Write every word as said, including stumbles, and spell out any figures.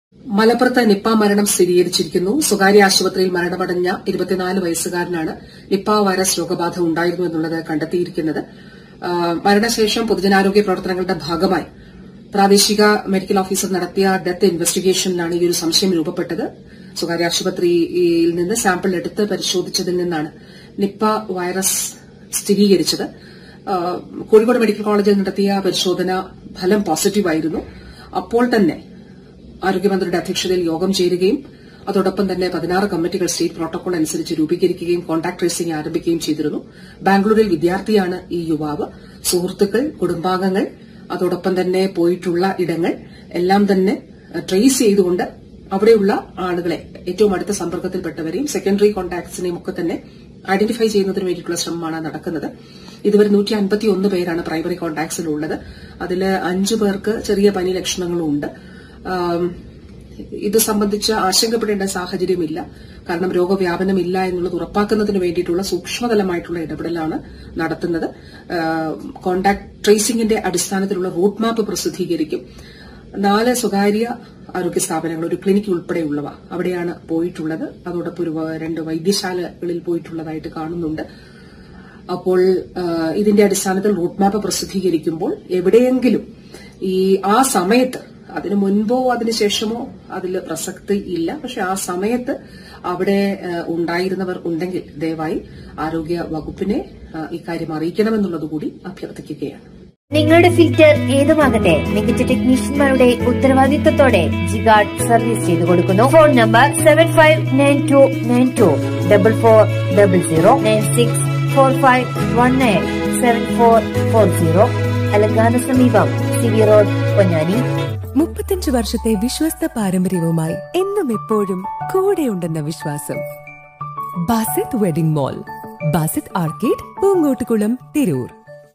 മലപ്പുറത്ത് നിപ്പ മരണം സ്ഥിരീകരിച്ചിരിക്കുന്നു. സ്വകാര്യ ആശുപത്രിയിൽ മരണമടഞ്ഞ ഇരുപത്തിനാല് വയസ്സുകാരനാണ് നിപ്പ വൈറസ് രോഗബാധ ഉണ്ടായിരുന്നു എന്നുള്ളത് കണ്ടെത്തിയിരിക്കുന്നത്. മരണശേഷം പൊതുജനാരോഗ്യ പ്രവർത്തനങ്ങളുടെ ഭാഗമായി പ്രാദേശിക മെഡിക്കൽ ഓഫീസർ നടത്തിയ ഡെത്ത് ഇൻവെസ്റ്റിഗേഷനിലാണ് ഈ ഒരു സംശയം രൂപപ്പെട്ടത്. സ്വകാര്യ ആശുപത്രിയിൽ നിന്ന് സാമ്പിൾ എടുത്ത് പരിശോധിച്ചതിൽ നിന്നാണ് നിപ്പ വൈറസ് സ്ഥിരീകരിച്ചത്. കോഴിക്കോട് മെഡിക്കൽ കോളേജിൽ നടത്തിയ പരിശോധന ഫലം പോസിറ്റീവായിരുന്നു. അപ്പോൾ തന്നെ ആരോഗ്യമന്ത്രിയുടെ അധ്യക്ഷതയിൽ യോഗം ചേരുകയും അതോടൊപ്പം തന്നെ പതിനാറ് കമ്മിറ്റികൾ സ്റ്റേറ്റ് പ്രോട്ടോകോൾ അനുസരിച്ച് രൂപീകരിക്കുകയും കോൺടാക്ട് ട്രേസിംഗ് ആരംഭിക്കുകയും ചെയ്തിരുന്നു. ബാംഗ്ലൂരിൽ വിദ്യാർത്ഥിയാണ് ഈ യുവാവ്. സുഹൃത്തുക്കൾ, കുടുംബാംഗങ്ങൾ, അതോടൊപ്പം തന്നെ പോയിട്ടുള്ള ഇടങ്ങൾ എല്ലാം തന്നെ ട്രേസ് ചെയ്തുകൊണ്ട് അവിടെയുള്ള ആളുകളെ, ഏറ്റവും അടുത്ത സമ്പർക്കത്തിൽപ്പെട്ടവരെയും സെക്കൻഡറി കോൺടാക്ട്സിനെയും ഒക്കെ തന്നെ ഐഡന്റിഫൈ ചെയ്യുന്നതിന് വേണ്ടിയിട്ടുള്ള ശ്രമമാണ് നടക്കുന്നത്. ഇതുവരെ നൂറ്റി അൻപത്തിയൊന്ന് പേരാണ് പ്രൈമറി കോൺടാക്ട്സിലുള്ളത്. അതിൽ അഞ്ചു പേർക്ക് ചെറിയ പനി ലക്ഷണങ്ങളും ഉണ്ട്. ഇത് സംബന്ധിച്ച് ആശങ്കപ്പെടേണ്ട സാഹചര്യമില്ല. കാരണം രോഗവ്യാപനമില്ല എന്നുള്ളത് ഉറപ്പാക്കുന്നതിന് വേണ്ടിയിട്ടുള്ള സൂക്ഷ്മതലമായിട്ടുള്ള ഇടപെടലാണ് നടത്തുന്നത്. കോൺടാക്ട് ട്രേസിംഗിന്റെ അടിസ്ഥാനത്തിലുള്ള റൂട്ട് മാപ്പ് പ്രസിദ്ധീകരിക്കും. നാല് സ്വകാര്യ ആരോഗ്യ സ്ഥാപനങ്ങൾ, ഒരു ക്ലിനിക് ഉൾപ്പെടെയുള്ളവ അവിടെയാണ് പോയിട്ടുള്ളത്. അതോടൊപ്പം ഒരു രണ്ട് വൈദ്യശാലകളിൽ പോയിട്ടുള്ളതായിട്ട് കാണുന്നുണ്ട്. അപ്പോൾ ഇതിന്റെ അടിസ്ഥാനത്തിൽ റൂട്ട് മാപ്പ് പ്രസിദ്ധീകരിക്കുമ്പോൾ എവിടെയെങ്കിലും ഈ ആ സമയത്ത്, അതിനു മുൻപോ അതിനുശേഷമോ അതിൽ പ്രസക്തി ഇല്ല, പക്ഷെ ആ സമയത്ത് അവിടെ ഉണ്ടായിരുന്നവർ ഉണ്ടെങ്കിൽ ദയവായി ആരോഗ്യ വകുപ്പിനെ ഇക്കാര്യം അറിയിക്കണമെന്നുള്ളതുകൂടി അഭ്യർത്ഥിക്കുകയാണ്. നിങ്ങളുടെ ഫിൽറ്റർ ഏതുമാകട്ടെ, മികച്ച ടെക്നീഷ്യന്മാരുടെ ഉത്തരവാദിത്തത്തോടെ ജിഗാർഡ് സർവീസ് ചെയ്തു കൊടുക്കുന്നു. Phone number seven five nine two nine two double four double zero nine six four five one nine seven four four zero. അലങ്കാന സമീപം സി വി റോഡ്, പൊന്നാനി. മുപ്പത്തിയഞ്ച് വർഷത്തെ വിശ്വസ്ത പാരമ്പര്യവുമായി എന്നും എപ്പോഴും കൂടെയുണ്ടെന്ന വിശ്വാസം. Basith wedding mall, Basith arcade, Poongottukulam, Tirur.